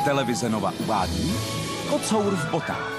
Televize Nova uvádí Kocour v botách.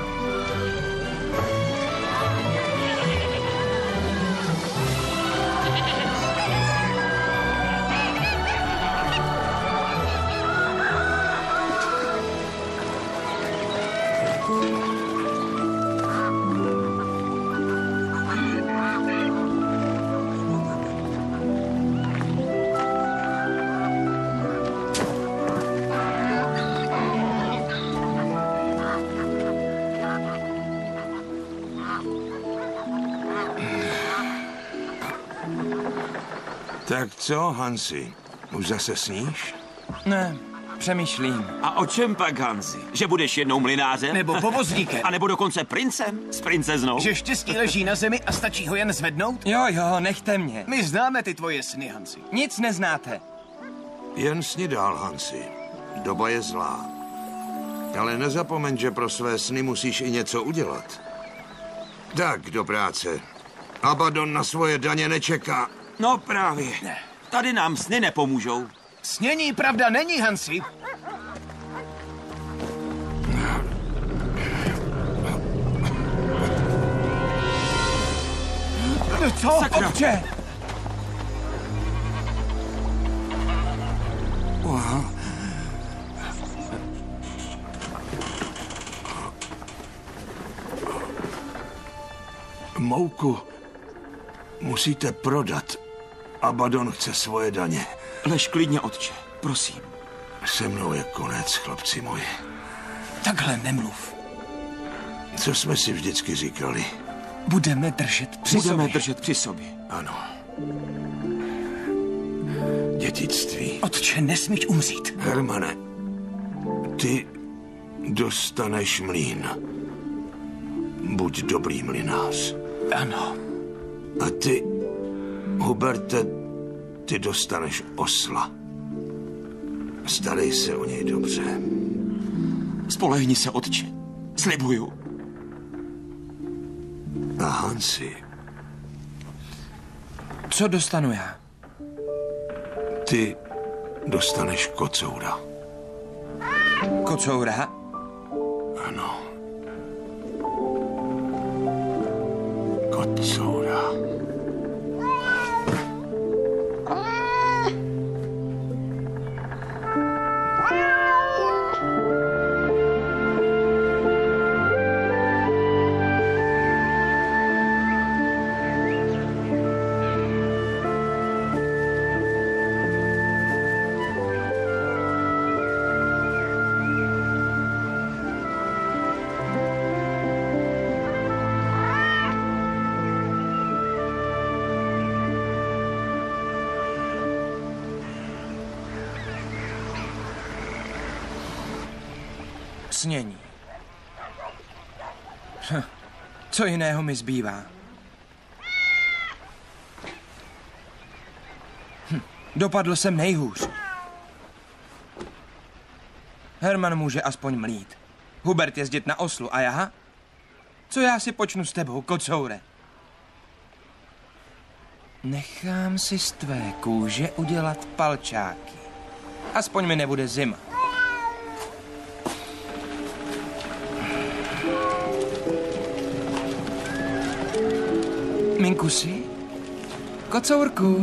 Tak co, Hansi? Už zase sníš? Ne, přemýšlím. A o čem pak, Hansi? Že budeš jednou mlynářem? Nebo povozníkem. A nebo dokonce princem? S princeznou? Že štěstí leží na zemi a stačí ho jen zvednout? Jo, nechte mě. My známe ty tvoje sny, Hansi. Nic neznáte. Jen sni dál, Hansi. Doba je zlá. Ale nezapomeň, že pro své sny musíš i něco udělat. Tak, do práce. Abaddon na svoje daně nečeká. No právě. Tady nám sny nepomůžou. Snění pravda není, Hansi. Co? Sakra. Otče! Mouku musíte prodat. Abaddon chce svoje daně. Lež klidně, otče, prosím. Se mnou je konec, chlapci moji. Takhle nemluv. Co jsme si vždycky říkali? Budeme držet při sobě. Ano. Dětictví. Otče, nesmíš umřít. Hermane, ty dostaneš mlýn. Buď dobrý mlynář. Ano. A ty, Huberte, ty dostaneš osla. Starej se o něj dobře. Spolehni se, otče. Slibuju. A Hansi, Co dostanu já? ty dostaneš kocoura. Kocoura? Ano. Kocoura. Snění. Co jiného mi zbývá? Dopadl jsem nejhůř. Herman může aspoň mlít. Hubert jezdit na oslu a já? Co já si počnu s tebou, kocoure? Nechám si z tvé kůže udělat palčáky. Aspoň mi nebude zima. Minkusi? Kocourku?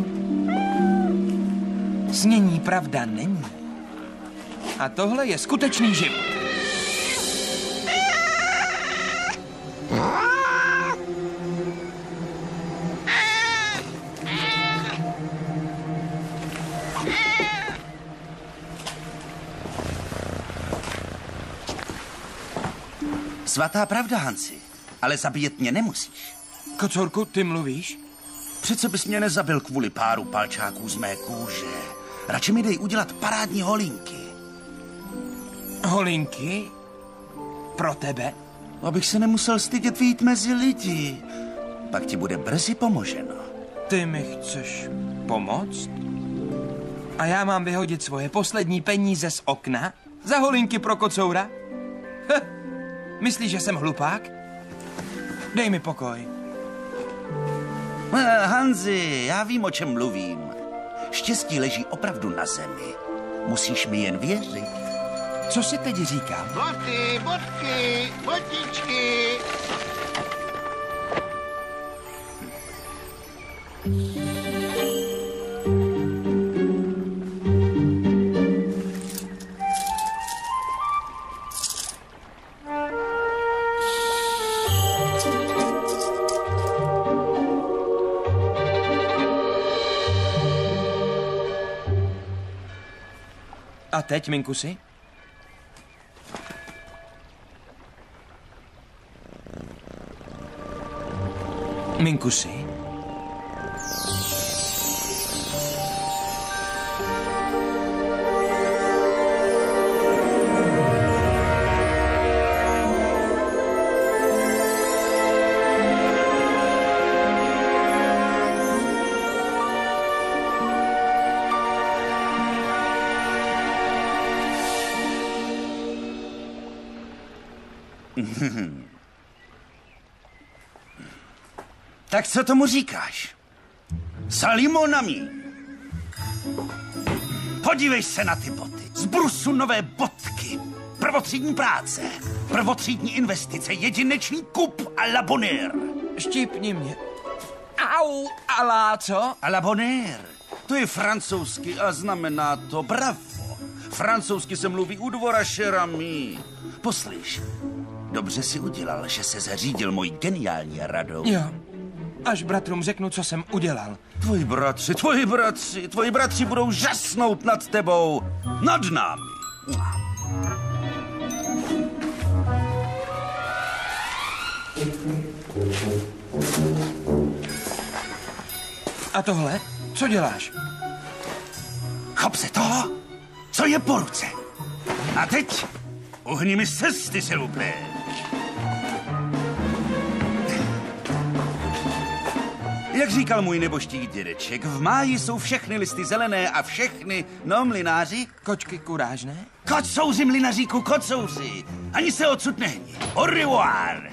Snění pravda není. A tohle je skutečný život. Svatá pravda, Hansi, ale zabíjet mě nemusíš. Kocourku, ty mluvíš? Přece bys mě nezabil kvůli páru palčáků z mé kůže. Radši mi dej udělat parádní holinky. Holinky? Pro tebe? Abych se nemusel stydět vyjít mezi lidi. Pak ti bude brzy pomoženo. Ty mi chceš pomoct? A já mám vyhodit svoje poslední peníze z okna? Za holinky pro kocoura? Myslíš, že jsem hlupák? Dej mi pokoj. Hansi, já vím, o čem mluvím. Štěstí leží opravdu na zemi. Musíš mi jen věřit. Co si teď říkám? Boty, botky, botičky. A teď, Minkusy? Minkusy? Tak co tomu říkáš? Salimonami. Podívej se na ty boty. Z brusu nové bodky. Prvotřídní práce. Prvotřídní investice. Jedinečný kup à la Bonheur. Štípni mě. Au, alá, co? À la Bonheur. To je francouzsky a znamená to bravo. Francouzsky se mluví u dvora šerami. Poslyš, dobře si udělal, že se zařídil mojí geniální radou. Jo, až bratrům řeknu, co jsem udělal. Tvoji bratři budou žasnout nad tebou, nad námi. A tohle? Co děláš? Chop se toho, co je po ruce. A teď uhni mi z cesty, Silupé. Jak říkal můj nebožtý dědeček, v máji jsou všechny listy zelené a všechny, no mlynáři? Kočky kurážné? Kocouři, mlynaříku, kocouři. Ani se odsud nehni. Au revoir.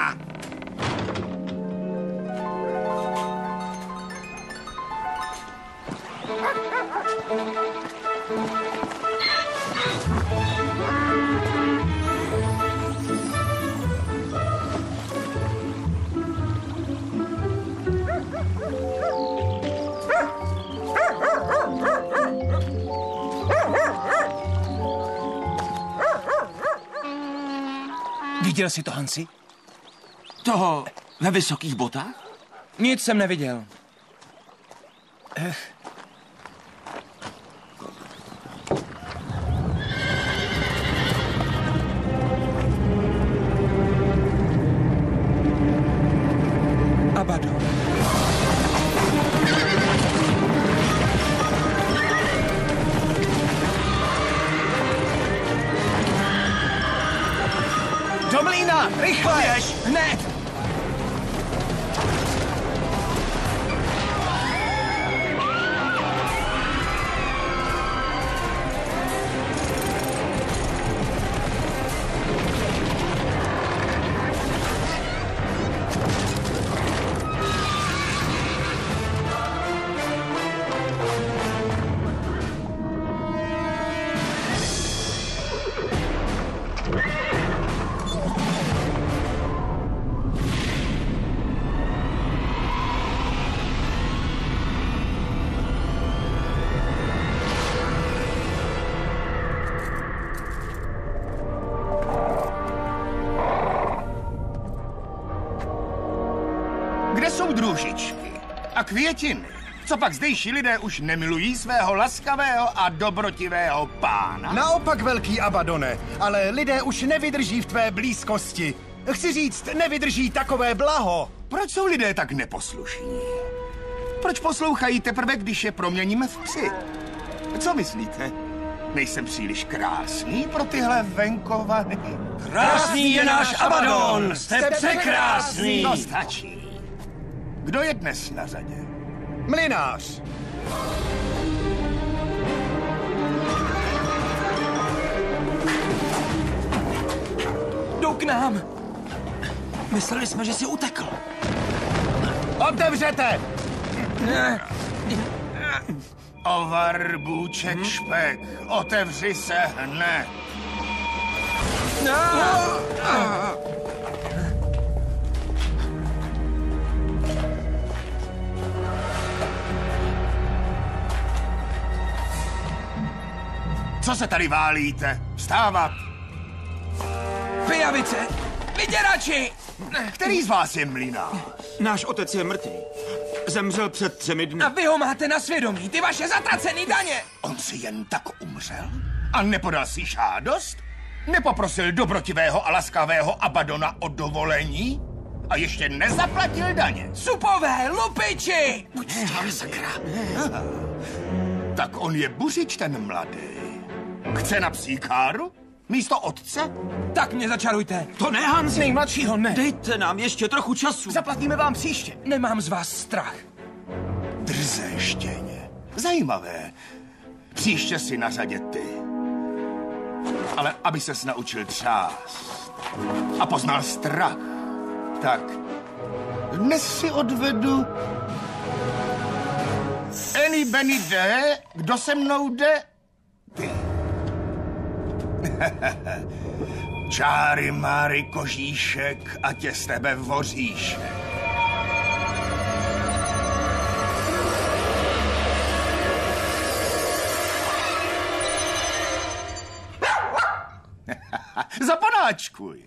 Viděl jsi to, Hansi? Toho ve vysokých botách? Nic jsem neviděl. Abaddon. Do mlýna, rychle! Běž, hned! Kde jsou družičky a květiny? Co pak zdejší lidé už nemilují svého laskavého a dobrotivého pána? Naopak, velký Abaddone, ale lidé už nevydrží v tvé blízkosti. Chci říct, nevydrží takové blaho. Proč jsou lidé tak neposlušní? Proč poslouchají teprve, když je proměníme v psy? Co myslíte? Nejsem příliš krásný pro tyhle venkovany? Krásný je náš Abaddon! Jste překrásný! To stačí. Kdo je dnes na řadě? Mlynář. Jdou k nám! Mysleli jsme, že jsi utekl. Otevřete! Ovar, bůček, špek, otevři se hned. Co se tady válíte? Vstávat! Pijavice! Vyděrači! Který z vás je mlynář? Náš otec je mrtvý. Zemřel před 3 dny. A vy ho máte na svědomí, ty vaše zatracený daně! On si jen tak umřel? A nepodal si žádost? Nepoprosil dobrotivého a laskavého Abadona o dovolení? A ještě nezaplatil daně? Supové, lupiči! Sakra. Tak on je buřič, ten mladý. Chce na psí káru? Místo otce? Tak mě začarujte. To ne, Hansi. Nejmladšího ne. Dejte nám ještě trochu času. Zaplatíme vám příště. Nemám z vás strach. Drzé štěně. Zajímavé. Příště si na řadě ty. Ale aby ses naučil třást a poznal strach, tak dnes si odvedu Eny Benny jde, kdo se mnou jde? Ty. Čáry máry kožíšek a tě z tebe voříšek. Zapanáčkuj.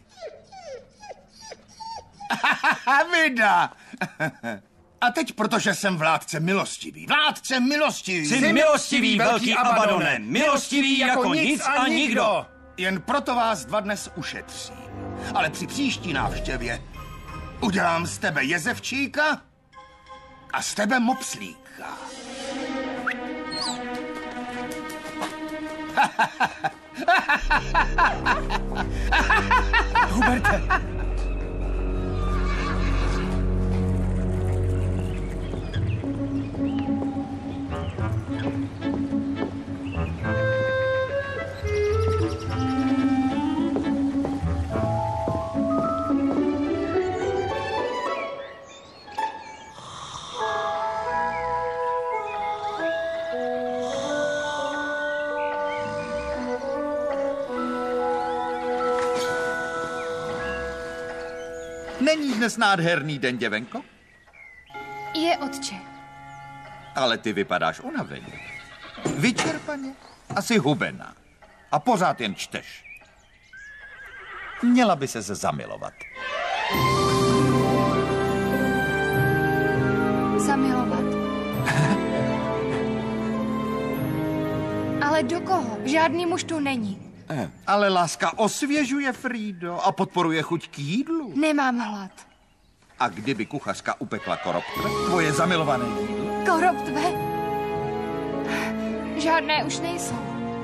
Vida. A teď, protože jsem vládce milostivý. Vládce milostivý. Jsi milostivý, velký Abadone. Milostivý jako nic a nikdo. Jen proto vás 2 dnes ušetřím. Ale při příští návštěvě udělám z tebe jezevčíka a z tebe mopslíka. Huberte! Není dnes nádherný den, děvenko? Je, otče. Ale ty vypadáš unaveně. Vyčerpaně. Asi hubená. A pořád jen čteš. Měla by se zamilovat. Zamilovat? Ale do koho? Žádný muž tu není. Ale láska osvěžuje, Frýdo, a podporuje chuť k jídlu. Nemám hlad. A kdyby kuchařka upekla koroptve, tvoje zamilované jídlo? Koroptve? Žádné už nejsou.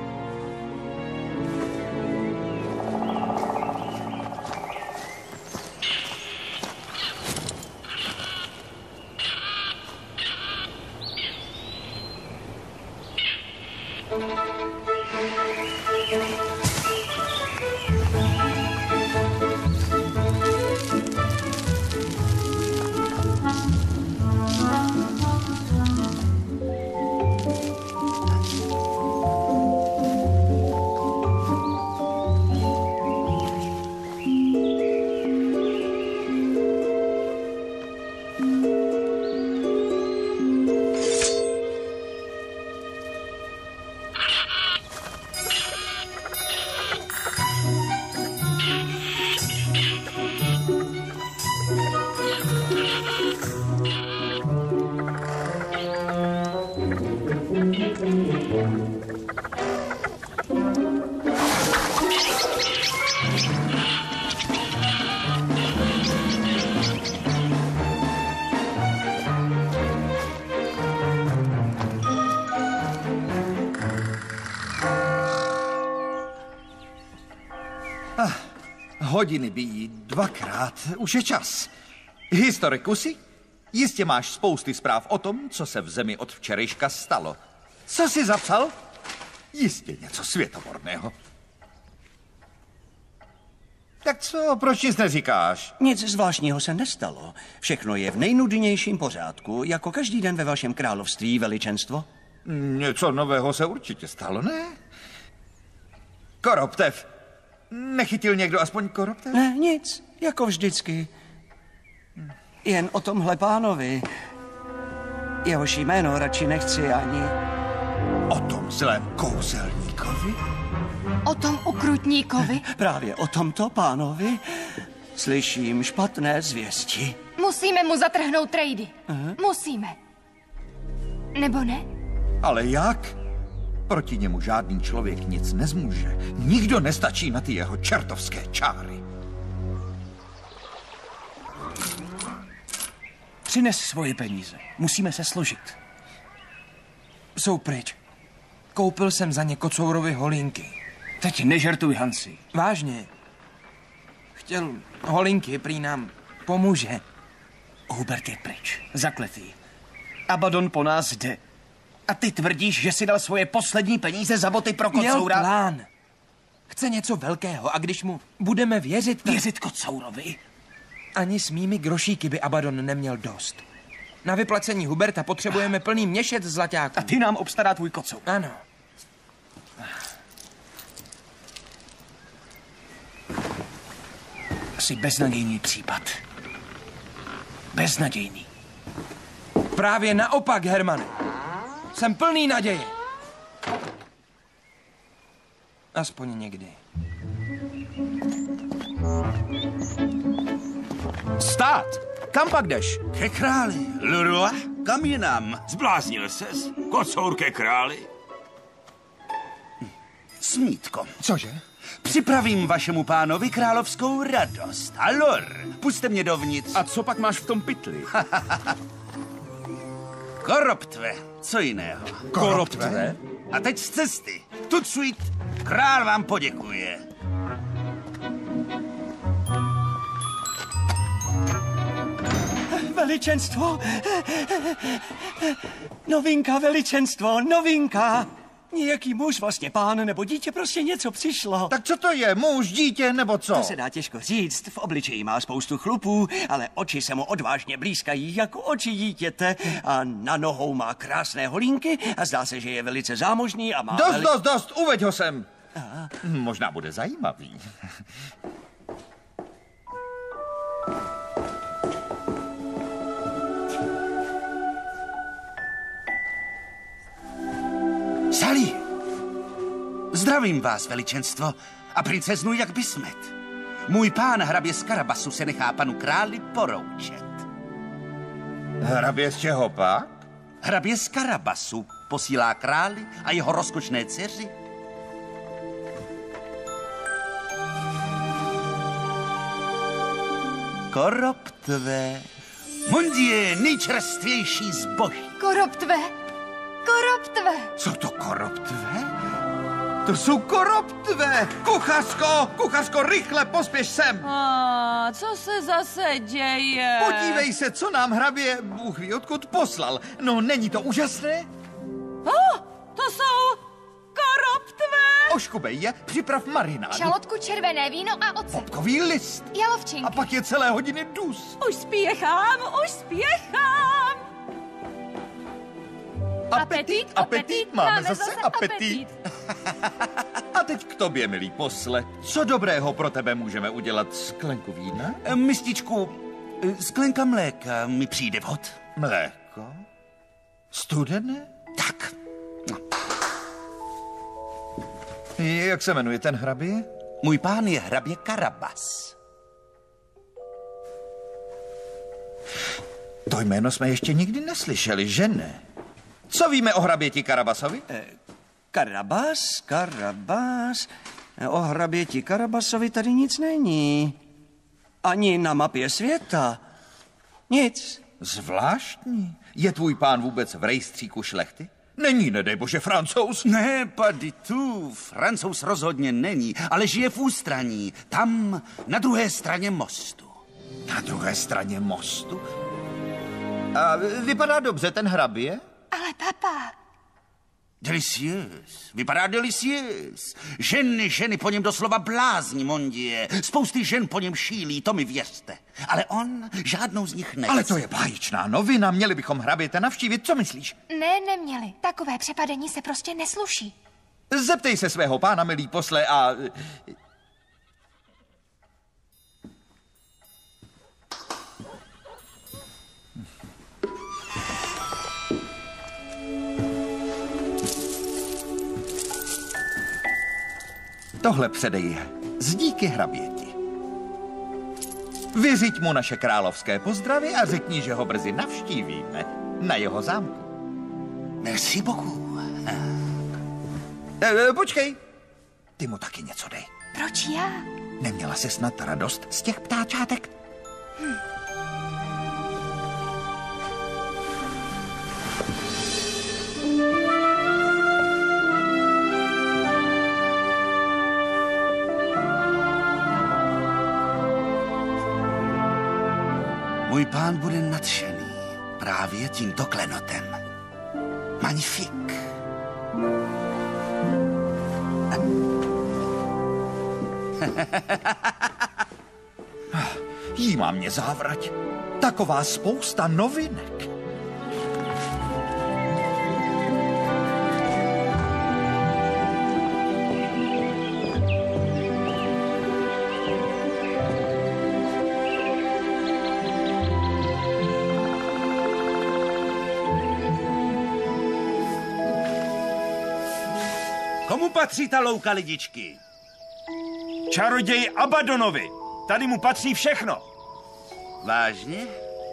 Hodiny bijí 2krát, už je čas. Historikusi, jistě máš spousty zpráv o tom, co se v zemi od včerejška stalo. Co jsi zapsal? Jistě něco světoborného. Tak co, proč nic neříkáš? Nic zvláštního se nestalo. Všechno je v nejnudnějším pořádku, jako každý den ve vašem království, veličenstvo. Něco nového se určitě stalo, ne? Koroptev. Nechytil někdo aspoň koropte? Ne, nic, jako vždycky. Jen o tomhle pánovi. Jehož jméno radši nechci ani. O tom zlém kouzelníkovi? O tom ukrutníkovi? Právě o tomto pánovi slyším špatné zvěsti. Musíme mu zatrhnout trejdy. Musíme. Nebo ne? Ale jak? Proti němu žádný člověk nic nezmůže. Nikdo nestačí na ty jeho čertovské čáry. Přines svoje peníze. Musíme se složit. Jsou pryč. Koupil jsem za ně kocourovi holínky. Teď nežertuj, Hansi. Vážně. Chtěl holínky, prý nám pomůže. Hubert je pryč. Zakletý. Abaddon po nás jde. A ty tvrdíš, že si dal svoje poslední peníze za boty pro Měl kocoura? plán. Chce něco velkého a když mu budeme věřit... Věřit kocourovi? Ani s mými grošíky by Abaddon neměl dost. Na vyplacení Huberta potřebujeme plný měšec zlaťáků. A ty nám obstará tvůj kocour. Ano. Jsi beznadějný případ. Beznadějný. Právě naopak, Hermane. Jsem plný naděje. Aspoň někdy. Stát! Kam pak jdeš? Ke králi. Leroy, kam jinam? Zbláznil ses? Kocour ke králi? Smítko. Cože? Připravím vašemu pánovi královskou radost. Alor, pusťte mě dovnitř. A co pak máš v tom pytli? Koroptve, co jiného? Koroptve? A teď z cesty. Tucujt, král vám poděkuje. Veličenstvo! Novinka, veličenstvo, novinka! Nějaký muž, vlastně pán nebo dítě, prostě něco přišlo. Tak co to je? Muž, dítě nebo co? To se dá těžko říct. V obličeji má spoustu chlupů, ale oči se mu odvážně blýskají jako oči dítěte a na nohou má krásné holínky a zdá se, že je velice zámožný a má... Dost, uveď ho sem. Možná bude zajímavý. Sally! Zdravím vás, veličenstvo, a princeznu jak by smet. Můj pán hrabě z Karabasu se nechá panu králi poroučet. Hrabě z čeho pak? Hrabě z Karabasu posílá králi a jeho rozkošné dceři. Koroptve. Mundie, nejčerstvější zboží. Koroptve. Koroptve. Co to koroptve? To jsou koroptve! Kuchařko, rychle, pospěš sem! Co se zase děje? Podívej se, co nám hrabě, Bůh ví odkud, poslal. No, není to úžasné? To jsou koroptve! Oškubej je, připrav marinádu. Šalotku, červené víno a ocet. Popkový list. Jalovčinky. A pak je celé hodiny dus. Už spěchám! Apetit, máme zase apetit. A teď k tobě, milý posle. Co dobrého pro tebe můžeme udělat? Sklenku vína? Mističku, sklenka mléka mi přijde vhod. Mléko? Studené? Tak. Jak se jmenuje ten hrabě? Můj pán je hrabě Karabas. To jméno jsme ještě nikdy neslyšeli, že ne? Co víme o hraběti Karabasovi? Karabas. O hraběti Karabasovi tady nic není. Ani na mapě světa. Nic. Zvláštní. Je tvůj pán vůbec v rejstříku šlechty? Není, nedej bože, Francouz. Ne, pas tu. Francouz rozhodně není, ale žije v ústraní. Tam, na druhé straně mostu. Na druhé straně mostu? A vypadá dobře ten hrabě? Ale papa. Delicieux. Vypadá delicieux. Ženy po něm doslova blázní, mondie. Spousty žen po něm šílí, to mi věřte. Ale on žádnou z nich nechce. Ale to je báječná novina, měli bychom hraběte navštívit, co myslíš? Ne, neměli. Takové přepadení se prostě nesluší. Zeptej se svého pána, milý posle, a... Tohle předej z díky hraběti. Vyřiď mu naše královské pozdravy a řekni, že ho brzy navštívíme na jeho zámku. Merci beaucoup. Počkej, ty mu taky něco dej. Proč já? Neměla se snad radost z těch ptáčátek? Můj pán bude nadšený právě tímto klenotem. Magnifik. Jímá mě závrať. Taková spousta novinek. Komu patří ta louka, lidičky? Čaroději Abadonovi. Tady mu patří všechno. Vážně?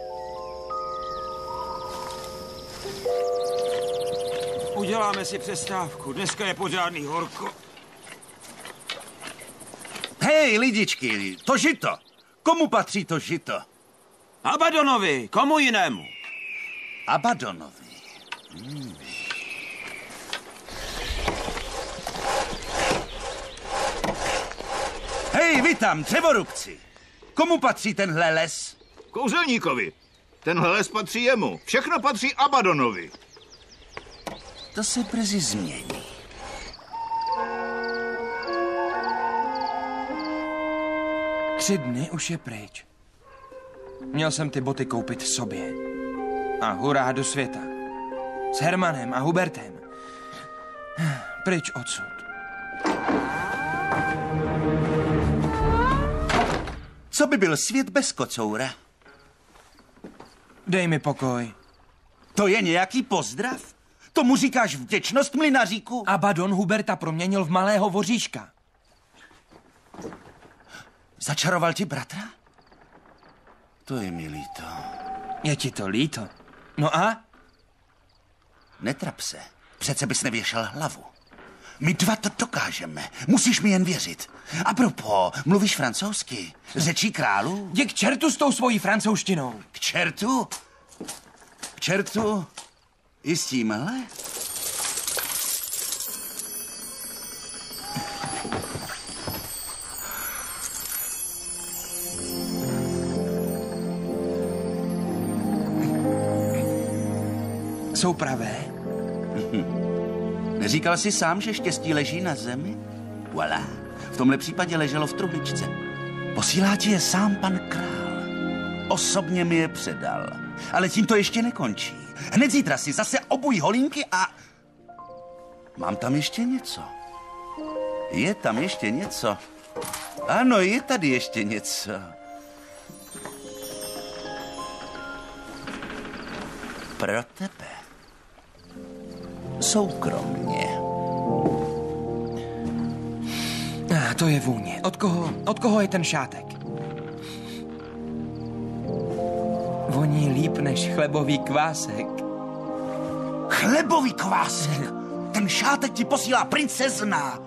Uděláme si přestávku. Dneska je pořádný horko. Hej, lidičky, to žito. Komu patří to žito? Abadonovi, komu jinému? Abadonovi. Hej, vy tam, dřevorubci. Komu patří tenhle les? Kouzelníkovi. Tenhle les patří jemu. Všechno patří Abadonovi. To se brzy změní. Tři dny už je pryč. Měl jsem ty boty koupit sobě. A hurá do světa. S Hermanem a Hubertem. Pryč odsud. Co by byl svět bez kocoura? Dej mi pokoj. To je nějaký pozdrav? Tomu říkáš vděčnost, mlynaříku? Abadon Huberta proměnil v malého voříška. Začaroval ti bratra? To je mi líto. Je ti to líto? No a? Netrap se. Přece bys nevěšel hlavu. My dva to dokážeme. Musíš mi jen věřit. A propos, mluvíš francouzsky? Řečí králu? Jdi k čertu s tou svojí francouzštinou. K čertu? K čertu? I s tímhle? Jsou pravé? Neříkal jsi sám, že štěstí leží na zemi? Voilà. V tomhle případě leželo v truhličce. Posílá ti je sám pan král. Osobně mi je předal. Ale tím to ještě nekončí. Hned zítra si zase obuj holínky a... Mám tam ještě něco. Je tam ještě něco. Ano, je tady ještě něco. Pro tebe. Soukromně. To je vůně. Od koho je ten šátek? Voní líp než chlebový kvásek. Chlebový kvásek? Ten šátek ti posílá princezna.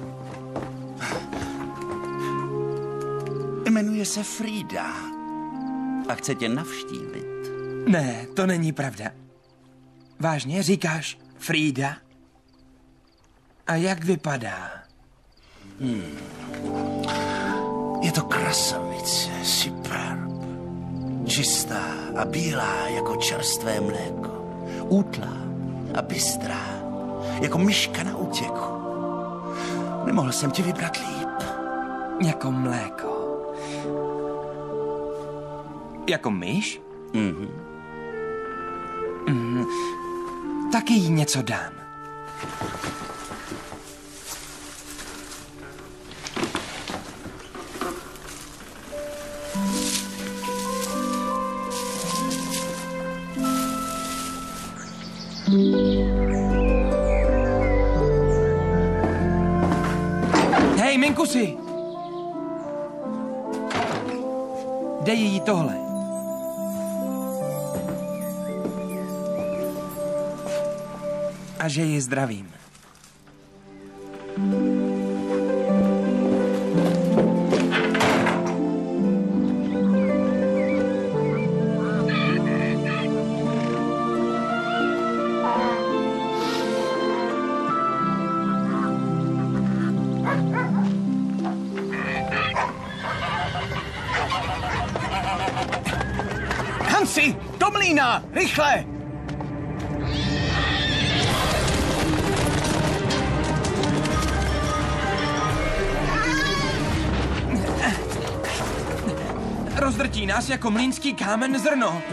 Jmenuje se Frida a chce tě navštívit. Ne, to není pravda. Vážně říkáš Frida? A jak vypadá? Je to krasavice, superb. Čistá a bílá jako čerstvé mléko. Útlá a bystrá, jako myška na útěku. Nemohl jsem ti vybrat líp. Jako mléko. Jako myš? Taky jí něco dám. Hej, Minkusy! Dej jí tohle. A že ji zdravím. Hansi, do mlýna, rychle! Rozdrtí nás jako mlýnský kámen zrno.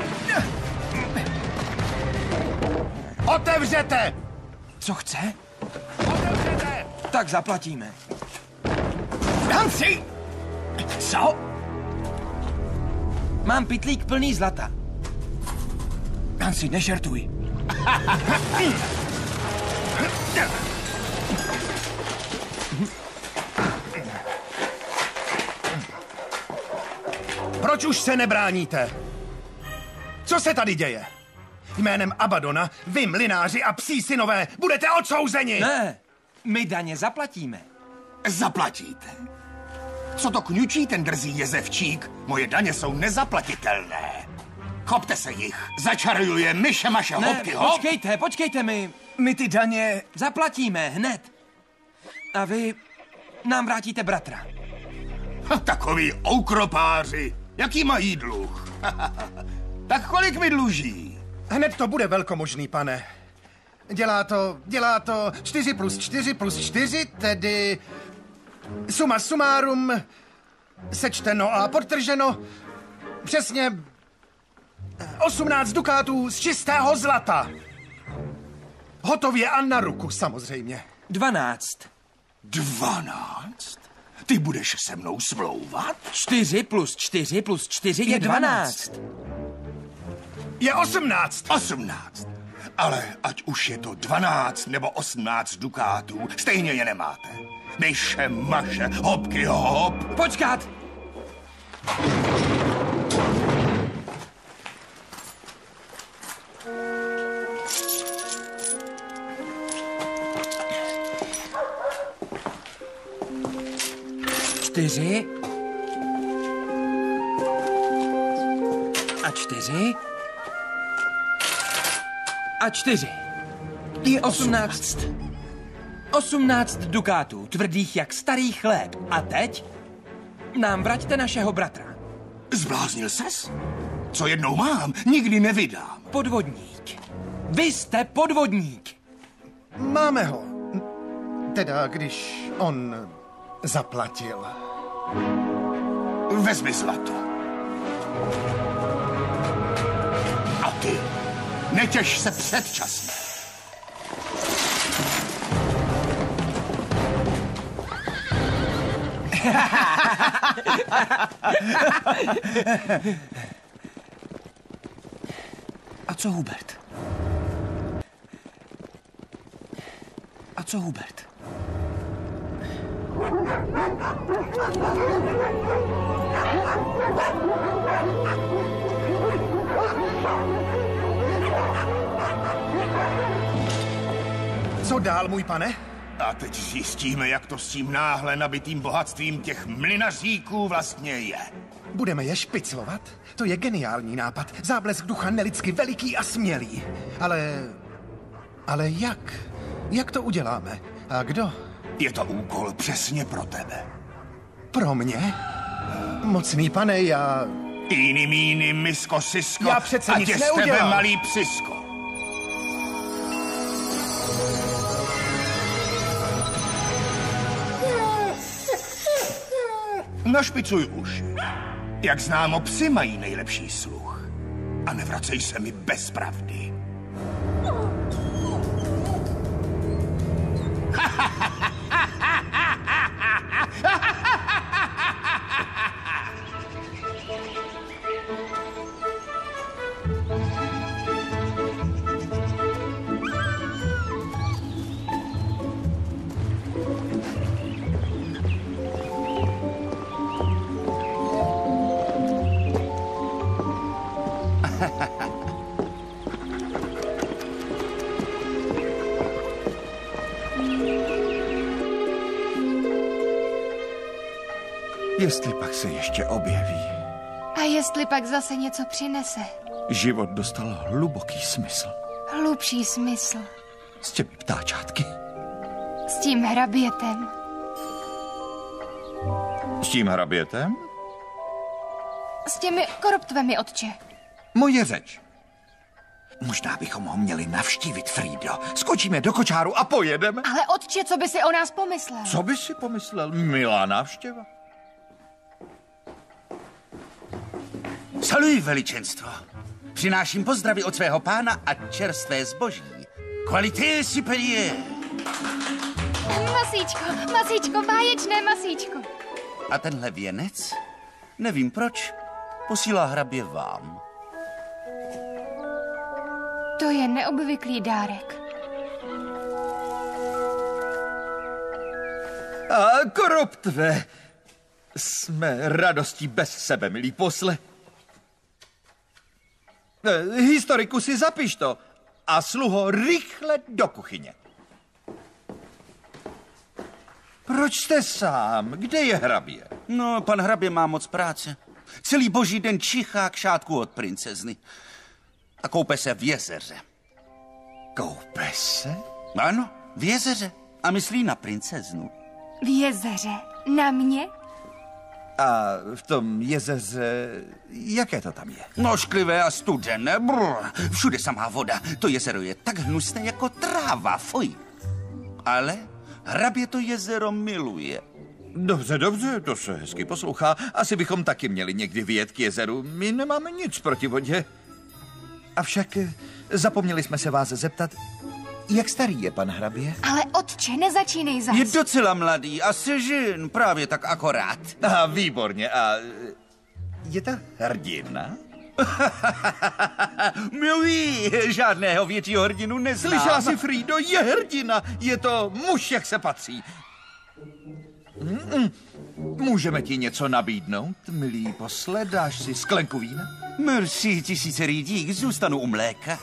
Otevřete! Co chce? Otevřete! Tak zaplatíme. Hansi! Co? Mám pytlík plný zlata. Hansi, nežertuj. Proč už se nebráníte? Co se tady děje? Jménem Abadona, vy, mlynáři a psí synové, budete odsouzeni! Ne, my daně zaplatíme. Zaplatíte. Co to kňučí ten drzý jezevčík? Moje daně jsou nezaplatitelné. Chopte se jich. Začaruju je myše, maše, hopky, hop. Počkejte, My ty daně... Zaplatíme hned. A vy nám vrátíte bratra. Takový oukropáři. Jaký mají dluh? Tak kolik mi dluží? Hned to bude velkomožný, pane. Dělá to 4 plus 4 plus 4, tedy suma sumárum, sečteno a podtrženo, přesně 18 dukátů z čistého zlata. Hotově a na ruku, samozřejmě. 12. 12? Ty budeš se mnou smlouvat? 4 plus 4 plus 4 je 12. Je 18. 18. Ale ať už je to 12 nebo 18 dukátů, stejně je nemáte. Myše, maše, hopky, hop. Počkat! Čtyři. A 4. A 4. Je 18. 18 dukátů, tvrdých jak starý chléb. A teď nám vraťte našeho bratra. Zbláznil ses? Co jednou mám, nikdy nevydám. Podvodník. Vy jste podvodník. Máme ho. Teda, když on zaplatil. Vezmi zlato. A ty, netěš se předčasně. A co Hubert? A co Hubert? Co dál, můj pane? A teď zjistíme, jak to s tím náhle nabitým bohatstvím těch mlynaříků vlastně je. Budeme je špiclovat? To je geniální nápad. Záblesk ducha nelidsky veliký a smělý. Ale jak? Jak to uděláme? A kdo? Je to úkol přesně pro tebe. Pro mě? Mocný pane, já... Týny míny, misko, sisko. Já přece a nic tě z neudělám. tebe malý psisko. Našpicuj uši. Jak známo, psi mají nejlepší sluch. A nevracej se mi bez pravdy. Jestli pak se ještě objeví. A jestli pak zase něco přinese. Život dostal hluboký smysl. Hlubší smysl. S těmi ptáčátky. S tím hrabětem. S tím hrabětem? S těmi koroptvemi, otče. Moje řeč. Možná bychom ho měli navštívit, Frýdo. Skočíme do kočáru a pojedeme. Ale otče, co by si o nás pomyslel? Co by si pomyslel? Milá návštěva. Saluj, veličenstvo. Přináším pozdravy od svého pána a čerstvé zboží. Qualité supérieure. Masíčko, báječné masíčko. A tenhle věnec? Nevím proč. Posílá hrabě vám. To je neobvyklý dárek. A koroptve. Jsme radostí bez sebe, milý posle. Historiku si zapiš to a sluho rychle do kuchyně. Proč jste sám? Kde je hrabě? No, pan hrabě má moc práce. Celý boží den čichá k šátku od princezny. A koupe se v jezeře. Koupe se? Ano, v jezeře. A myslí na princeznu. V jezeře? Na mě? A v tom jezeře, jaké to tam je? No, šklivé a studené. Brr. Všude samá voda. To jezero je tak hnusné jako tráva. Fuj. Ale hrabě to jezero miluje. Dobře, to se hezky poslouchá. Asi bychom taky měli někdy vyjet k jezeru. My nemáme nic proti vodě. Avšak zapomněli jsme se vás zeptat, jak starý je pan hrabě? Ale otče, nezačínej zas. Je docela mladý a sežen, právě tak akorát. A výborně, a je to hrdina? Milý, žádného většího hrdinu neznám. Slyšela jsi, Frýdo, je hrdina, je to muž, jak se patří. Můžeme ti něco nabídnout, milý posle, dáš si sklenku vína? Merci, tisícerý dík, zůstanu u mléka.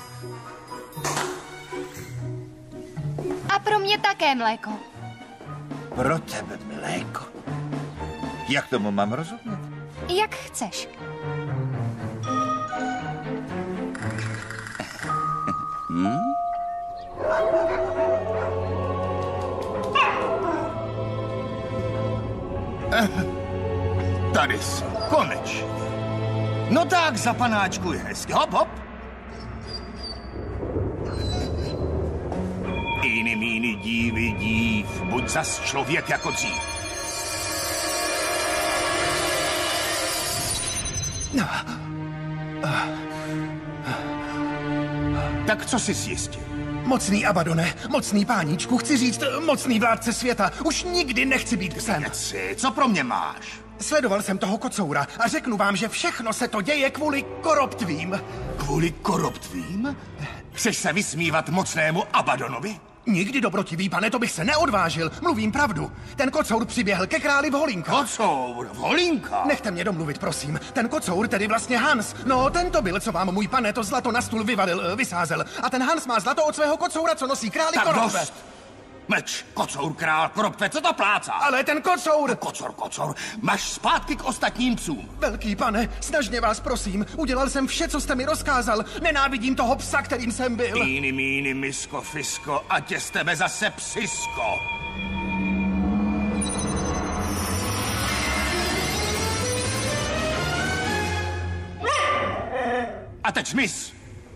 A pro mě také mléko. Pro tebe mléko? Jak tomu mám rozumět? Jak chceš. Tady jsi, konečně. No tak, zapanáčkuj hezky. Hop, hop. Íny, míny, dívy, dív, buď zas člověk jako dřív. Tak co jsi zjistil? Mocný Abadone, mocný páníčku, chci říct, mocný vládce světa. Už nikdy nechci být psem. Co pro mě máš? Sledoval jsem toho kocoura a řeknu vám, že všechno se to děje kvůli koroptvím. Kvůli koroptvím? Chceš se vysmívat mocnému Abadonovi? Nikdy, dobrotivý pane, to bych se neodvážil. Mluvím pravdu. Ten kocour přiběhl ke králi v holinkách. Kocour v holinkách? Nechte mě domluvit, prosím. Ten kocour, tedy vlastně Hans. No, ten to byl, co vám můj pane to zlato na stůl vysázel. A ten Hans má zlato od svého kocoura, co nosí králi koroptve. Dost. Meč, kocour, král, koroptve, co to plácá? Ale ten kocour! Kocour, máš zpátky k ostatním psům. Velký pane, snažně vás prosím, udělal jsem vše, co jste mi rozkázal. Nenávidím toho psa, kterým jsem byl. Míny, míny, misko, fisko, ať je z tebe zase psisko. A teď zmiz.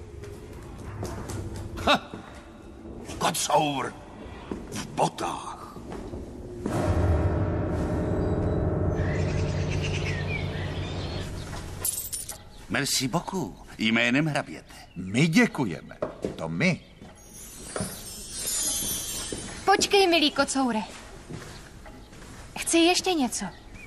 Kocour v botách. Merci beaucoup, jménem hraběte. My děkujeme. To my. Počkej, milý kocoure. Chci ještě něco.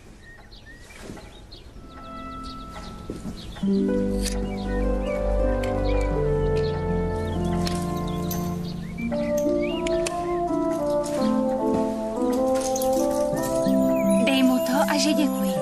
Dej mu to a že děkuji.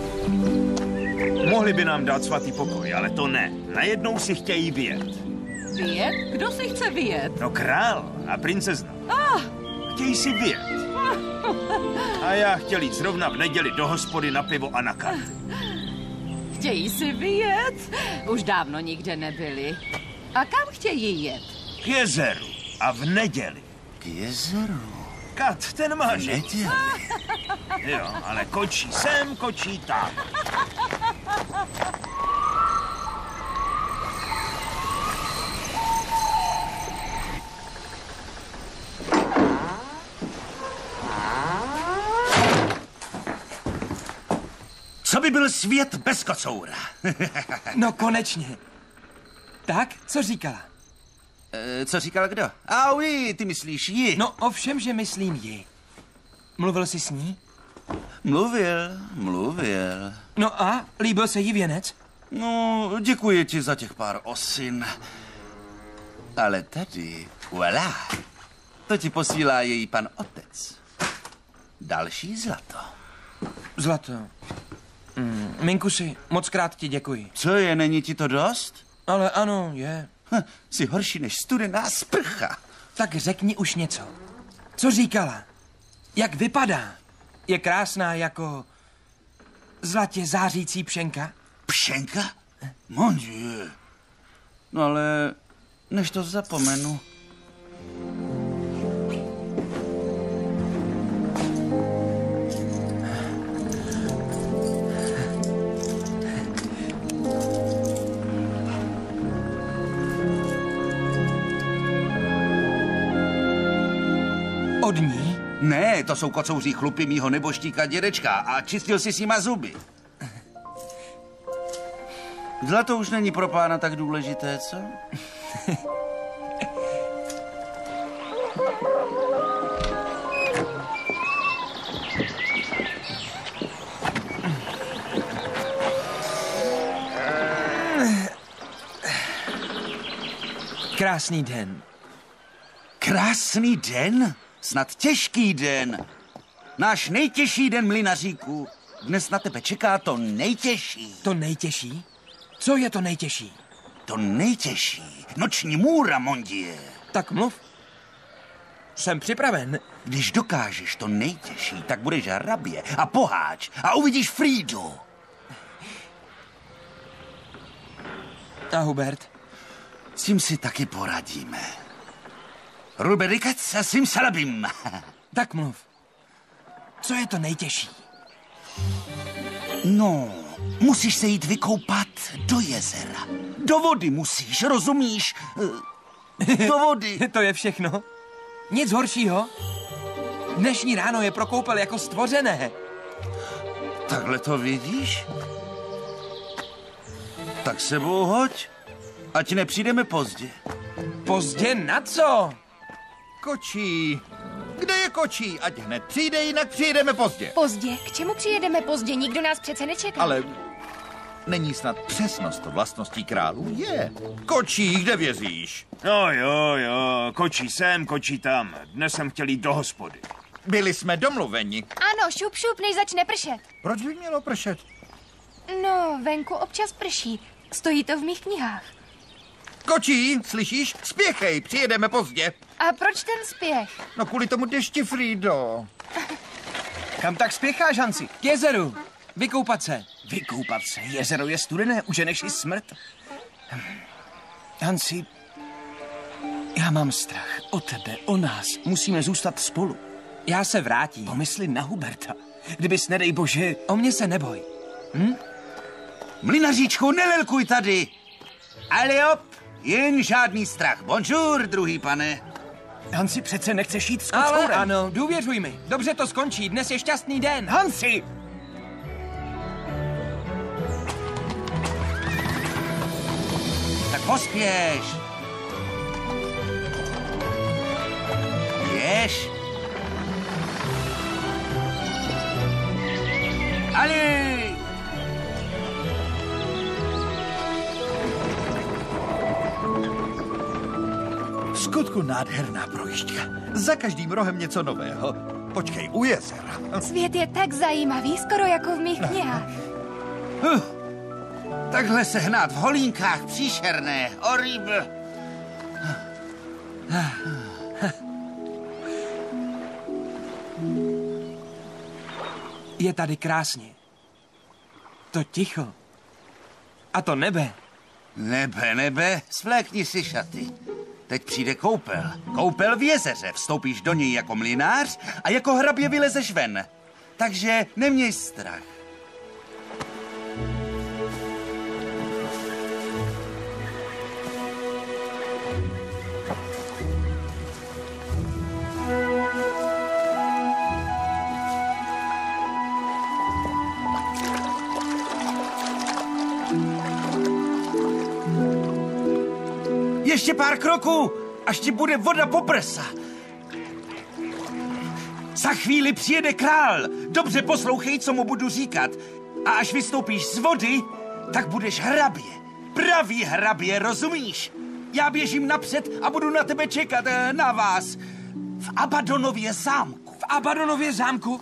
Mohli by nám dát svatý pokoj, ale to ne. Najednou si chtějí vyjet. Vyjet? Kdo si chce vyjet? No král a princezna. Ah, Chtějí si vyjet. A já chtěl jít zrovna v neděli do hospody na pivo a na karty. chtějí si vyjet? Už dávno nikde nebyli. A kam chtějí jet? K jezeru a v neděli. K jezeru? Kat, ten má že? Neděli. Jo, ale kočí sem, kočí tam. Co by byl svět bez kocoura? No konečně. Tak, co říkala? Co říkal kdo? Aui, ty myslíš ji? No ovšem, že myslím ji. Mluvil jsi s ní? Mluvil. No a? Líbil se jí věnec? No, děkuji ti za těch pár osin. Ale tady, voilà, to ti posílá její pan otec. Další zlato. Zlato. Minkusi, moc krát ti děkuji. Co je, není ti to dost? Ale ano, je. Jsi horší než studená sprcha. Tak řekni už něco. Co říkala? Jak vypadá? Je krásná jako zlatě zářící pšenka? Pšenka? Mon Dieu. No ale než to zapomenu. Od ní? Ne, to jsou kocouří chlupy mýho neboštíka dědečka a čistil si s nima zuby. Zlato už není pro pána tak důležité, co? Krásný den. Krásný den? Snad těžký den. Náš nejtěžší den, mlynaříku. Dnes na tebe čeká to nejtěžší. To nejtěžší? Co je to nejtěžší? To nejtěžší. Noční můra, mon Dieu. Tak mluv. Jsem připraven. Když dokážeš to nejtěžší, tak budeš hrabě a poháč a uvidíš Frídu. A Hubert? S tím si taky poradíme. Ruberikac a simsalabim. Tak mluv. Co je to nejtěžší? No, musíš se jít vykoupat do jezera. Do vody musíš, rozumíš? Do vody. To je všechno? Nic horšího? Dnešní ráno je pro koupel jako stvořené. Takhle to vidíš? Tak sebou hoď, ať nepřijdeme pozdě. Pozdě na co? Kočí. Kde je kočí? Ať hned přijde, jinak přijedeme pozdě. Pozdě? K čemu přijedeme pozdě? Nikdo nás přece nečeká. Ale není snad přesnost vlastností králů? Je. Kočí, kde věříš? No jo, kočí sem, kočí tam. Dnes jsem chtěl jít do hospody. Byli jsme domluveni. Ano, šup, než začne pršet. Proč by mělo pršet? No, venku občas prší. Stojí to v mých knihách. Kočí, slyšíš? Spěchej, přijedeme pozdě. A proč ten spěch? No kvůli tomu dešti, Frido. Kam tak spěcháš, Hansi? K jezeru. Vykoupat se. Vykoupat se? Jezero je studené, uženeš i smrt. Hansi, já mám strach. O tebe, o nás. Musíme zůstat spolu. Já se vrátím. Pomysli na Huberta. Kdybys, nedej bože... O mě se neboj. Mlynaříčku, nelelkuj tady. Ale op, jen žádný strach. Bonjour, druhý pane. Hansi, přece nechceš jít s Ale kocourem. ano, důvěřuj mi. Dobře to skončí, dnes je šťastný den. Hansi! Tak pospěš. Běž. Ale... V skutku nádherná projížďka. Za každým rohem něco nového. Počkej, u jezera. Svět je tak zajímavý, skoro jako v mých knihách. Takhle se hnát v holínkách příšerné. Horrible. Je tady krásně. To ticho. A to nebe. Nebe, svlékni si šaty. Teď přijde koupel. Koupel v jezeře. Vstoupíš do něj jako mlynář a jako hrabě vylezeš ven. Takže neměj strach. Ještě pár kroků, až ti bude voda po prsa. Za chvíli přijede král. Dobře poslouchej, co mu budu říkat. A až vystoupíš z vody, tak budeš hrabě. Pravý hrabě, rozumíš? Já běžím napřed a budu na tebe čekat, na vás. V Abadonově zámku. V Abadonově zámku?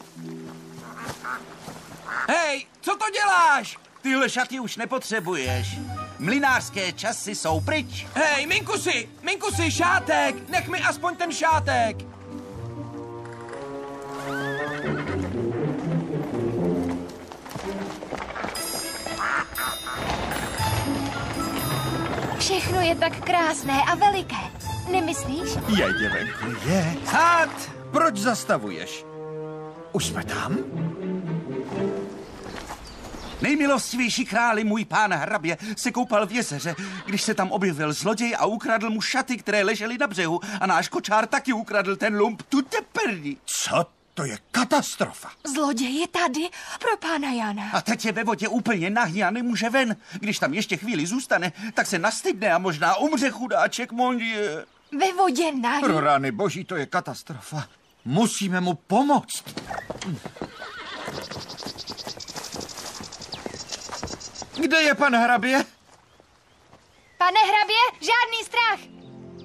Hej, co to děláš? Tyhle šaty už nepotřebuješ. Mlynářské časy jsou pryč. Hej, Minkusi, šátek! Nech mi aspoň ten šátek! Všechno je tak krásné a veliké. Nemyslíš? Je, děvenko, je. Had! Proč zastavuješ? Už jsme tam? Nejmilostivější králi, můj pán hrabě, se koupal v jezeře, když se tam objevil zloděj a ukradl mu šaty, které ležely na břehu, a náš kočár taky ukradl ten lump tu teprni. Co? To je katastrofa. Zloděj je tady pro pána Jana. A teď je ve vodě úplně nahý a nemůže ven. Když tam ještě chvíli zůstane, tak se nastydne a možná umře, chudáček, mondě. Ve vodě nahý? Pro rány boží, to je katastrofa. Musíme mu pomoct. Kde je pan hrabě? Pane hrabě, žádný strach.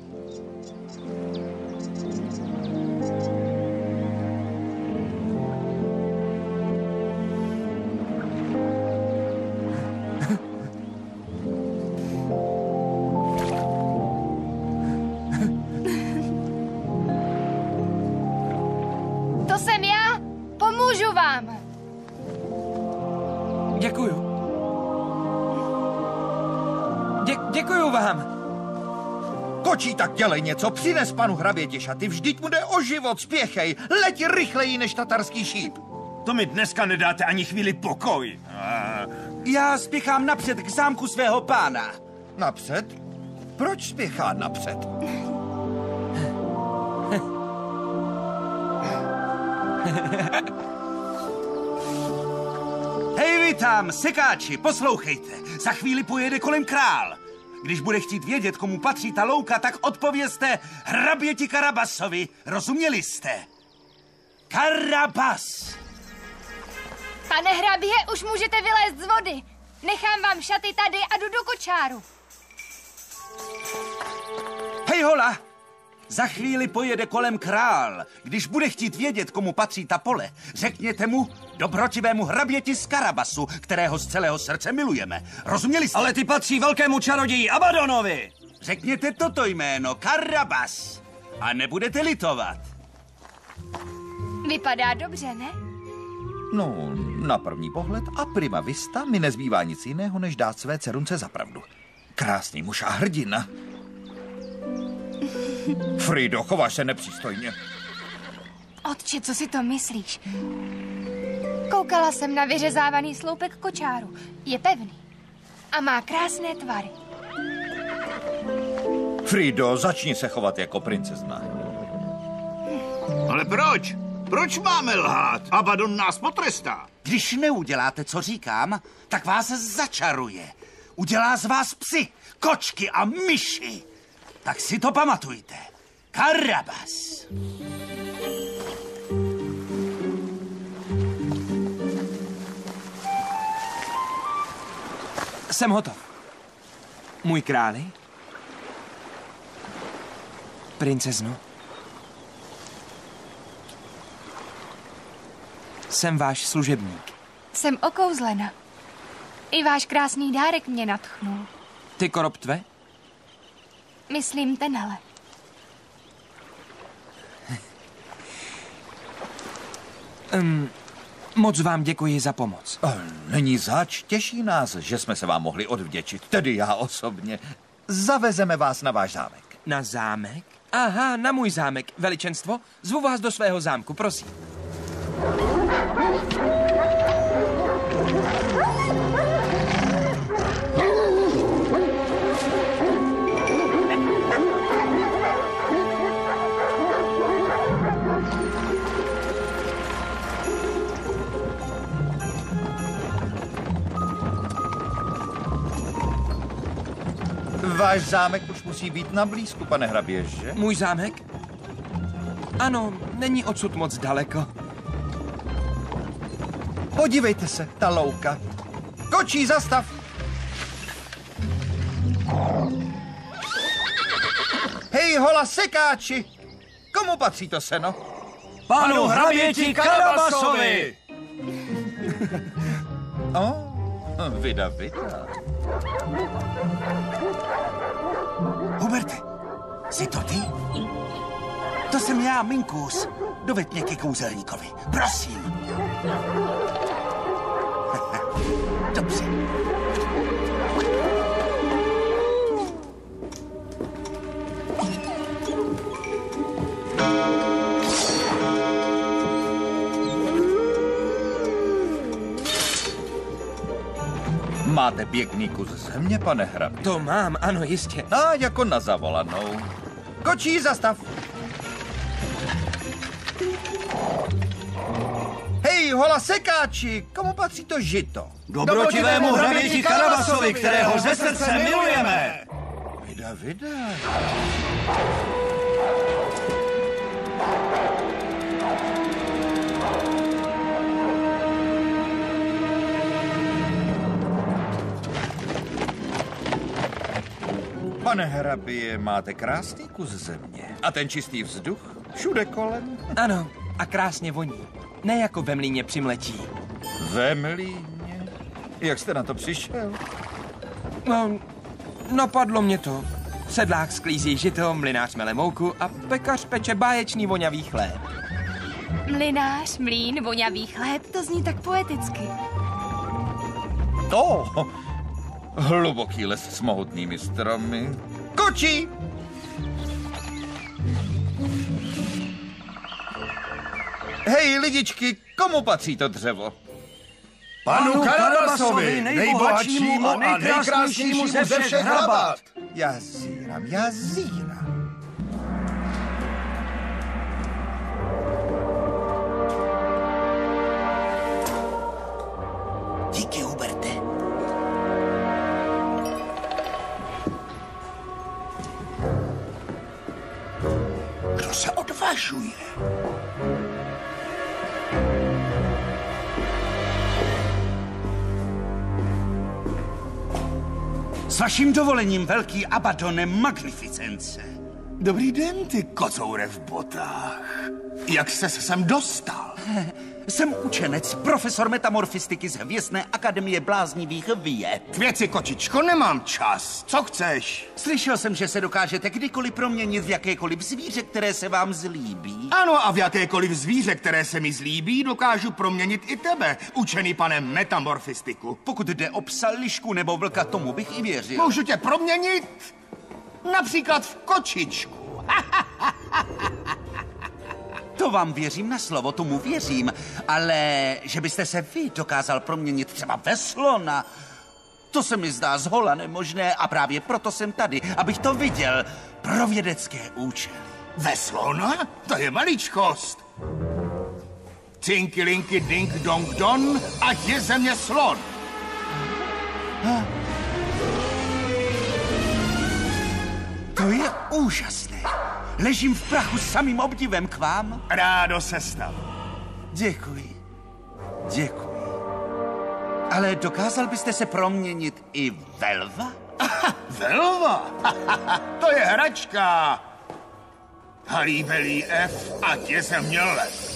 To jsem já. Pomůžu vám. Děkuju. Děkuju vám. Kočí, tak dělej něco, přines panu hraběti šaty, vždyť mu jde o život, spěchej, leď rychleji než tatarský šíp. To mi dneska nedáte ani chvíli pokoj. Já spěchám napřed k zámku svého pána. Napřed? Proč spěchá napřed? Hej vy tam, sekáči, poslouchejte. Za chvíli pojede kolem král. Když bude chtít vědět, komu patří ta louka, tak odpovězte hraběti Karabasovi. Rozuměli jste? Karabas! Pane hrabě, už můžete vylézt z vody. Nechám vám šaty tady a jdu do kočáru. Hej hola! Za chvíli pojede kolem král. Když bude chtít vědět, komu patří ta pole, řekněte mu dobrotivému hraběti z Karabasu, kterého z celého srdce milujeme. Rozuměli jste? Ale ty patří velkému čaroději Abadonovi. Řekněte toto jméno, Karabas. A nebudete litovat. Vypadá dobře, ne? No, na první pohled a prima vista mi nezbývá nic jiného, než dát své dcerunce za pravdu. Krásný muž a hrdina. Frido, chováš se nepřístojně. Otče, co si to myslíš? Koukala jsem na vyřezávaný sloupek kočáru. Je pevný. A má krásné tvary. Frido, začni se chovat jako princezna. Ale proč? Proč máme lhát? Abadon nás potrestá. Když neuděláte, co říkám, tak vás začaruje. Udělá z vás psy, kočky a myši. Tak si to pamatujte. Karabas. Jsem hotov. Můj králi? Princezno? Jsem váš služebník. Jsem okouzlena. I váš krásný dárek mě nadchnul. Ty koroptve? Myslím tenhle. Moc vám děkuji za pomoc. Není zač, těší nás, že jsme se vám mohli odvděčit, tedy já osobně. Zavezeme vás na váš zámek. Na zámek? Aha, na můj zámek. Veličenstvo, zvu vás do svého zámku, prosím. Váš zámek už musí být na blízku, pane hrabě, že? Můj zámek? Ano, není odsud moc daleko. Podívejte se, ta louka. Kočí, zastav! Hej, hola, sekáči! Komu patří to seno? Panu hraběti Karabasovi! Vida. Huberte, jsi to ty? To jsem já, Minkus. Doveď mě ke kouzelníkovi. Prosím. Dobře. Máte pěkný kus země, pane hrabě? To mám, ano, jistě. A jako na zavolanou. Kočí, zastav! Hej, hola, sekáči! Komu patří to žito? Dobrotivému hraběti Karabasovi, kterého ze srdce milujeme! Vida. Pane hrabě, máte krásný kus země. A ten čistý vzduch? Všude kolem? Ano, a krásně voní. Ne jako ve mlýně při mletí. Ve mlýně? Jak jste na to přišel? No, napadlo mě to. Sedlák sklízí žito, mlynář mele mouku a pekař peče báječný voňavý chléb. Mlynář, mlýn, voňavý chléb, to zní tak poeticky. Hluboký les s mohutnými stromy. Kočí! Hej, lidičky, komu patří to dřevo? Panu Karabasovi, nejbohatšímu a nejkrásnějšímu ze všech hrabat. Já zírám. Díky, Huberte. Kdo se odvažuje? S vaším dovolením, velký Abadone Magnificence. Dobrý den, ty kocoure v botách. Jak jste se sem dostal? Jsem učenec, profesor metamorfistiky z Hvězdné akademie bláznivých věd. K věci, kočičko, nemám čas. Co chceš? Slyšel jsem, že se dokážete kdykoliv proměnit v jakékoliv zvíře, které se vám zlíbí. Ano, a v jakékoliv zvíře, které se mi zlíbí, dokážu proměnit i tebe, učený pane metamorfistiku. Pokud jde o psa, lišku nebo vlka, tomu bych i věřil. Můžu tě proměnit například v kočičku. To vám věřím na slovo, tomu věřím, ale že byste se vy dokázal proměnit třeba ve slona, to se mi zdá zhola nemožné a právě proto jsem tady, abych to viděl pro vědecké účely. Ve slona? To je maličkost. Cinky, linky, dink, dong, don, ať je ze mě slon. To je úžasné. Ležím v prachu s samým obdivem k vám. Rádo se stav. Děkuji. Ale dokázal byste se proměnit i ve lva? Velva? To je hračka. Halíbelí F, ať je ze mě lev.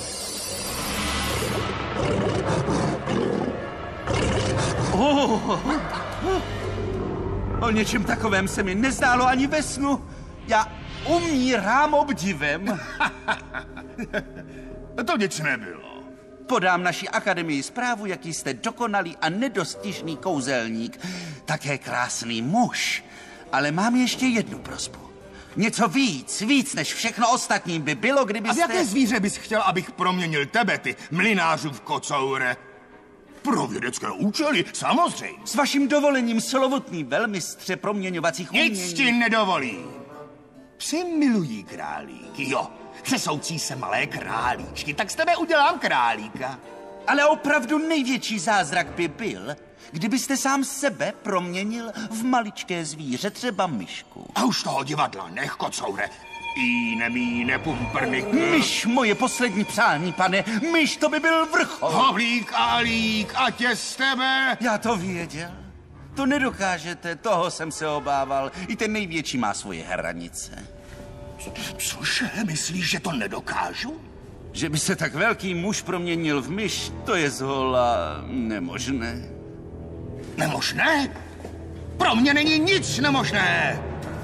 O něčem takovém se mi nezdálo ani ve snu. Já umírám obdivem. To nic nebylo. Podám naší akademii zprávu, jaký jste dokonalý a nedostižný kouzelník. Také krásný muž. Ale mám ještě jednu prosbu. Něco víc než všechno ostatní by bylo, kdybyste... A v jaké zvíře bys chtěl, abych proměnil tebe, ty mlynářův kocoure? Pro vědecké účely, samozřejmě. S vaším dovolením, slovutný velmistře proměňovacích umění. Nic ti nedovolí. Psi milují králíky, jo. Třesoucí se malé králíčky, tak z tebe udělám králíka. Ale opravdu největší zázrak by byl, kdybyste sám sebe proměnil v maličké zvíře, třeba myšku. A už toho divadla nech, kocoure. Míne, pumpernik. Myš, moje poslední přání, pane. Myš, to by byl vrchol. Havlík a lík, a tě z tebe. Já to věděl. To nedokážete, toho jsem se obával. I ten největší má svoje hranice. Cože, myslíš, že to nedokážu? Že by se tak velký muž proměnil v myš, to je zhola nemožné. Nemožné? Pro mě není nic nemožné.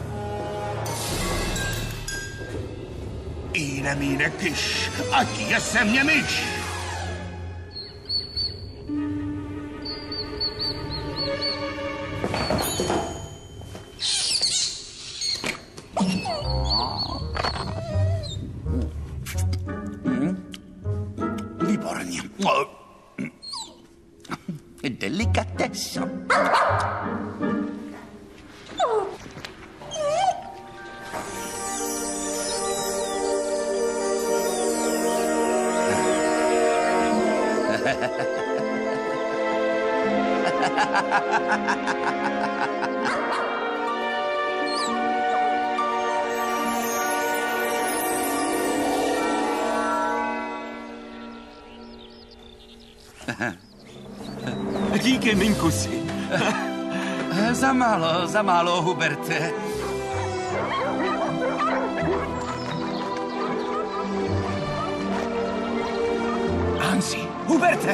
Míne, kyš, ať je se mě myš. Výborně. Delikatesa. Díky, Minkusi. Za málo, Huberte. Hansi, Huberte!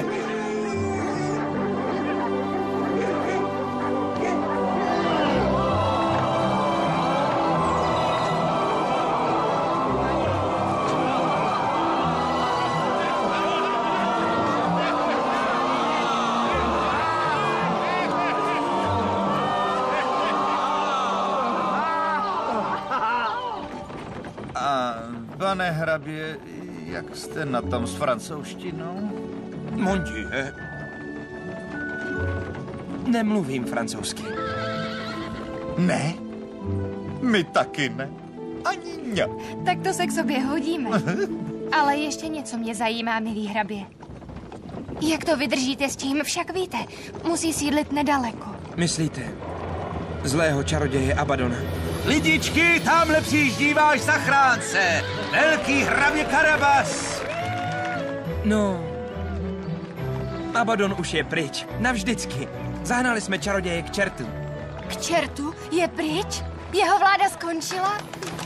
Pane hrabě, jak jste na tom s francouzštinou? Mon Dieu. Nemluvím francouzsky. Ne? My taky ne. Ani ně. Tak to se k sobě hodíme. Ale ještě něco mě zajímá, milý hrabě. Jak to vydržíte s tím, však víte, musí sídlit nedaleko. Myslíte zlého čaroděje Abadona? Lidičky, tamhle přijíždí váš zachránce, velký hrabě Karabas. No, Abadon už je pryč, navždycky. Zahnali jsme čaroděje k čertu. K čertu? Je pryč? Jeho vláda skončila?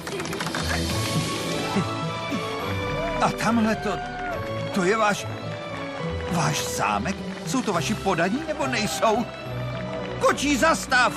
A tamhle to je váš zámek? Jsou to vaši podaní nebo nejsou? Kočí, zastav!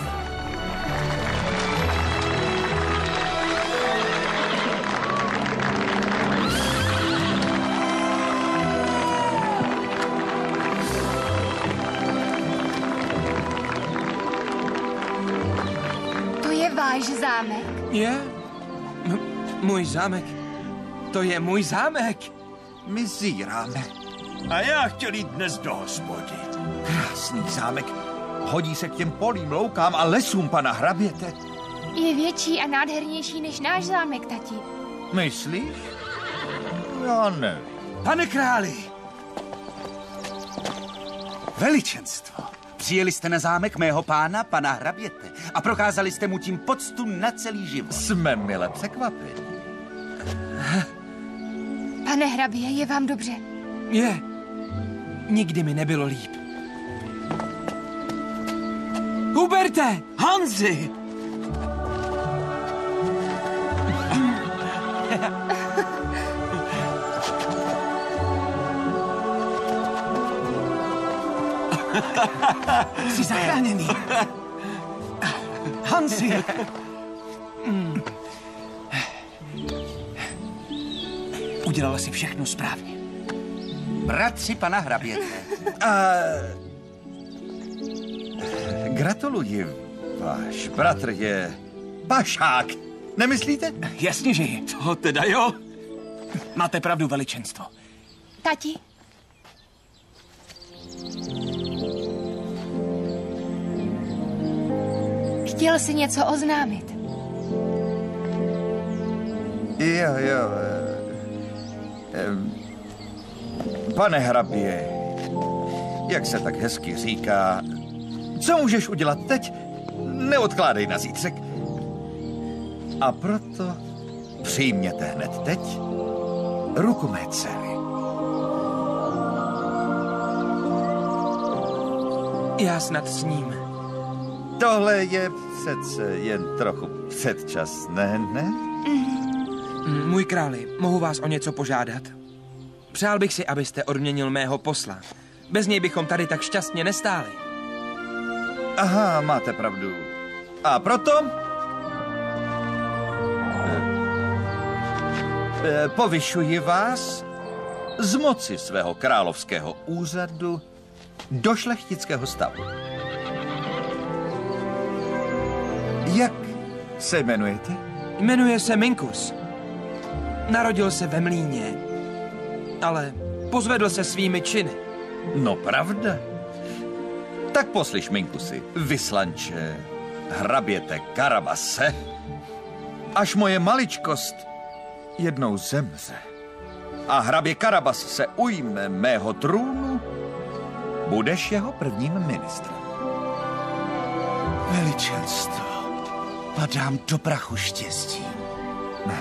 Váš zámek? Je? Můj zámek? To je můj zámek. My zíráme. A já chtěl jít dnes do hospody. Krásný zámek. Hodí se k těm polím, loukám a lesům, pana hraběte. Je větší a nádhernější než náš zámek, tati. Myslíš? Já ne. Pane králi! Veličenstvo, přijeli jste na zámek mého pána, pana hraběte, a prokázali jste mu tím poctu na celý život. Jsme mile překvapeni. Pane hrabě, je vám dobře? Je. Nikdy mi nebylo líp. Huberte! Hansi! Jsi zachráněný. Hansi! Udělala si všechno správně. Bratři pana hraběte. Gratuluji. Váš bratr je pašák. Nemyslíte? Jasně, že je. To teda jo. Máte pravdu, veličenstvo. Tati? Chtěl jsi něco oznámit? Jo. Pane hrabě, jak se tak hezky říká, co můžeš udělat teď? Neodkládej na zítřek. A proto přijměte hned teď ruku mé dcery. Já snad s ním. Tohle je přece jen trochu předčasné, ne? Můj králi, mohu vás o něco požádat? Přál bych si, abyste odměnil mého posla. Bez něj bychom tady tak šťastně nestáli. Aha, máte pravdu. A proto povyšuji vás z moci svého královského úřadu do šlechtického stavu. Jak se jmenujete? Jmenuje se Minkus. Narodil se ve mlýně, ale pozvedl se svými činy. No pravda. Tak poslyš, Minkusi, vyslanče, hraběte Karabase, až moje maličkost jednou zemře a hrabě Karabas se ujme mého trůnu, budeš jeho prvním ministrem. Veličenstvo, padám do prachu štěstí. Ne.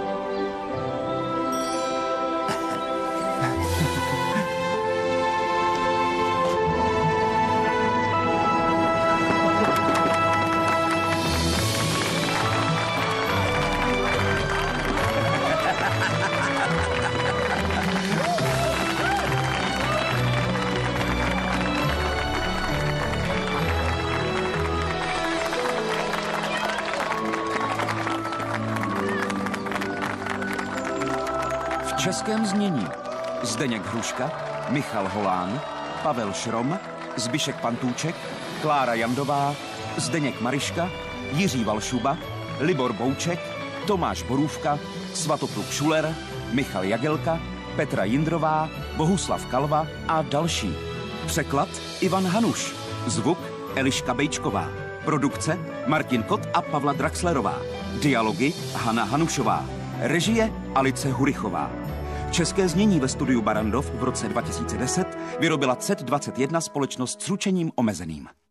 V českém znění Zdeněk Hruška, Michal Holán, Pavel Šrom, Zbyšek Pantůček, Klára Jandová, Zdeněk Mariška, Jiří Valšuba, Libor Bouček, Tomáš Borůvka, Svatopluk Šuler, Michal Jagelka, Petra Jindrová, Bohuslav Kalva a další. Překlad Ivan Hanuš. Zvuk Eliška Bejčková. Produkce Martin Kot a Pavla Draxlerová. Dialogy Hana Hanušová. Režie Alice Hurichová. České znění ve studiu Barrandov v roce 2010 vyrobila CET21 společnost s ručením omezeným.